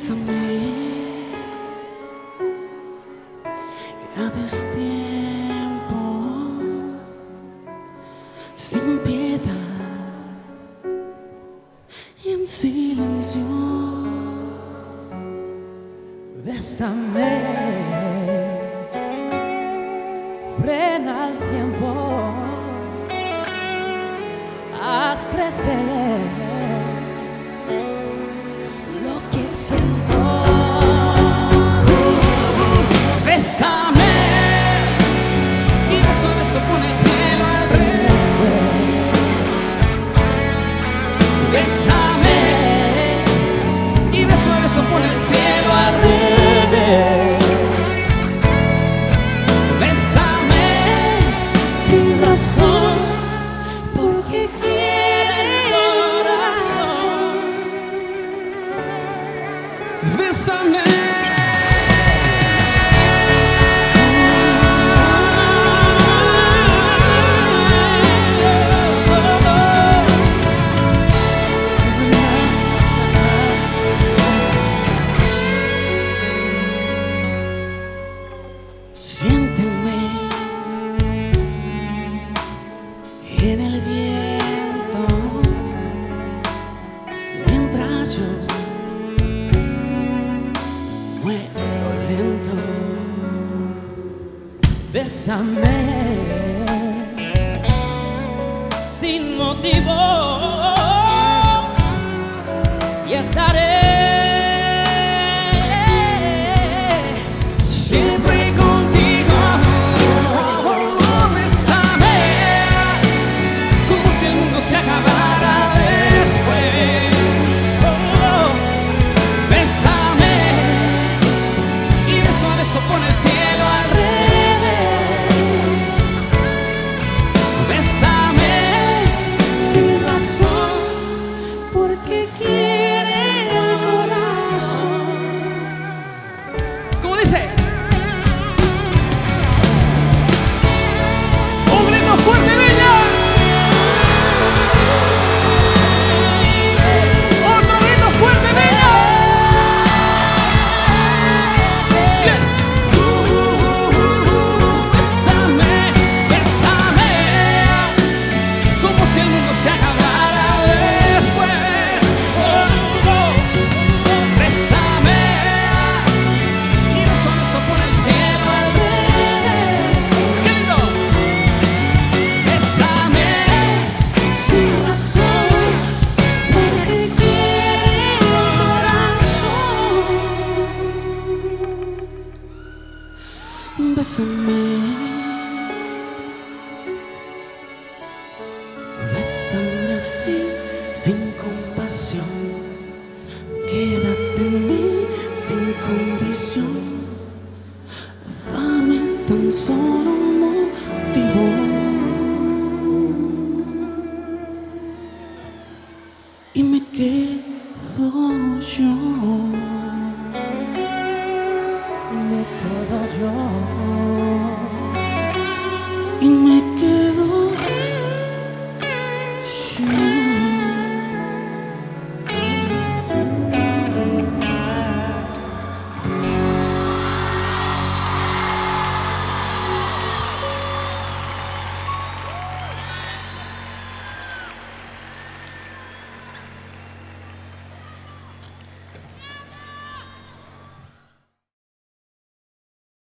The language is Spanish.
Bésame, ya destiempo, sin piedad y en silencio. Bésame, frena el tiempo, haz crecer lo que siento. Bésame y beso a beso con el cielo al revés. Bésame y beso a beso con el cielo al revés. Bésame sin razón, porque quiere el corazón. Bésame. Siénteme en el viento mientras yo muero lento. Bésame sin motivo y estaré siempre contigo. Bésame como si el mundo se acabara después. Bésame y beso a beso pon el cielo al revés. Bésame sin razón, porque quiere el corazón. ¿Cómo dice? ¡Fuerte, Bella! ¡Otro grito fuerte, Bella! Bien. Bésame, bésame, como si el mundo se acabara después. Bésame y beso a beso por el cielo al revés. ¡Qué lindo! Bésame, bésame así, sin compasión. Quédate en mí sin condición. Dame tan solo un motivo y me quedo yo. Me quedo yo.